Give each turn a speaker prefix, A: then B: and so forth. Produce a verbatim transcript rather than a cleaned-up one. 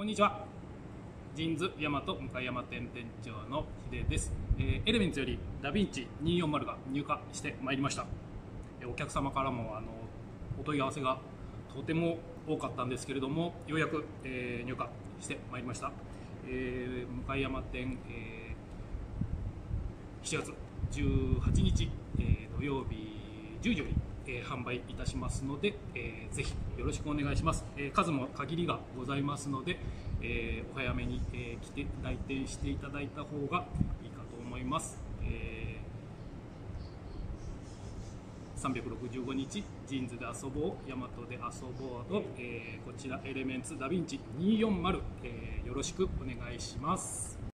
A: こんにちは。ジーンズ大和向山店店長の秀です。えー、エレメンツよりダヴィンチにひゃくよんじゅうが入荷してまいりました。えー、お客様からもあのお問い合わせがとても多かったんですけれども、ようやく、えー、入荷してまいりました。えー、向山店、えー、しちがつじゅうはちにち、えー、土曜日じゅうじよりえー、販売いたしますので、えー、ぜひよろしくお願いします。えー、数も限りがございますので、えー、お早めに、えー、来て来店していただいた方がいいかと思います。えー、さんびゃくろくじゅうごにちジーンズで遊ぼう、大和で遊ぼうと、えー、こちらエレメンツダヴィンチにひゃくよんじゅう、えー、よろしくお願いします。